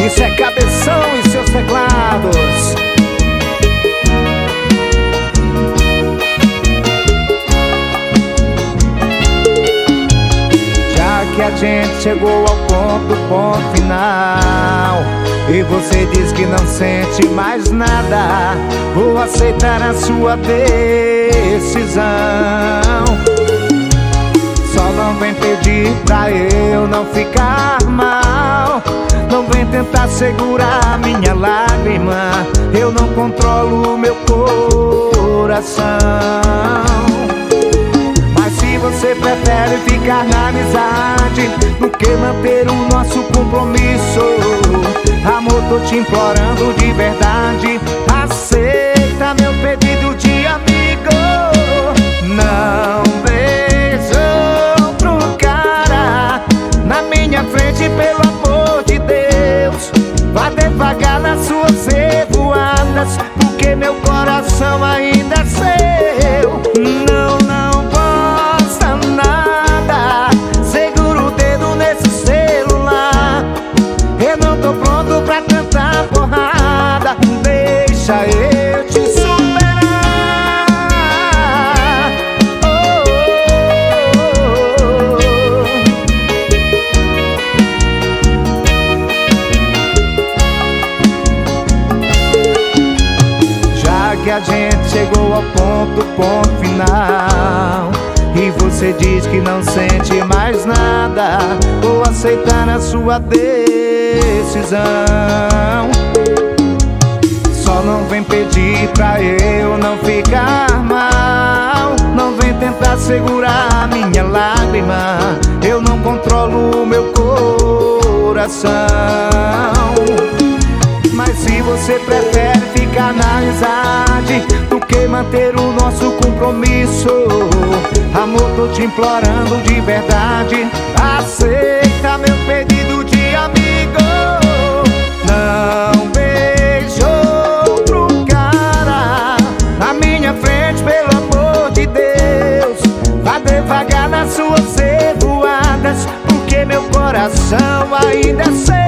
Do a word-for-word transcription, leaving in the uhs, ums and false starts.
Isso é Cabeção e seus teclados. Já que a gente chegou ao ponto, ponto final, e você diz que não sente mais nada, vou aceitar a sua decisão. Só não vem pedir pra eu não ficar mal, não vem tentar segurar minha lágrima, eu não controlo o meu coração. Mas se você prefere ficar na amizade do que manter o nosso compromisso, amor, tô te implorando de verdade, aceita meu pedido de amigo. Não vejo outro cara na minha frente, pelo amor de Deus. Vá devagar nas suas revoadas, porque meu coração ainda é seu. Não, não posta nada, segura o dedo nesse celular, eu não tô pronto pra tanta porrada, deixa eu te superar. Oh, oh, oh. Já que a gente chegou ao ponto, ponto final, e você diz que não sente mais nada, vou aceitar a sua decisão. Só não vem pedir pra eu não ficar mal, não vem tentar segurar minha lágrima, eu não controlo o meu coração. Mas se você prefere ficar na amizade do que manter o nosso compromisso, amor, tô te implorando de verdade, aceita meu pedido de amigo. Não vejo outro cara na minha frente, pelo amor de Deus. Vá devagar nas suas revoadas, porque meu coração ainda é seu.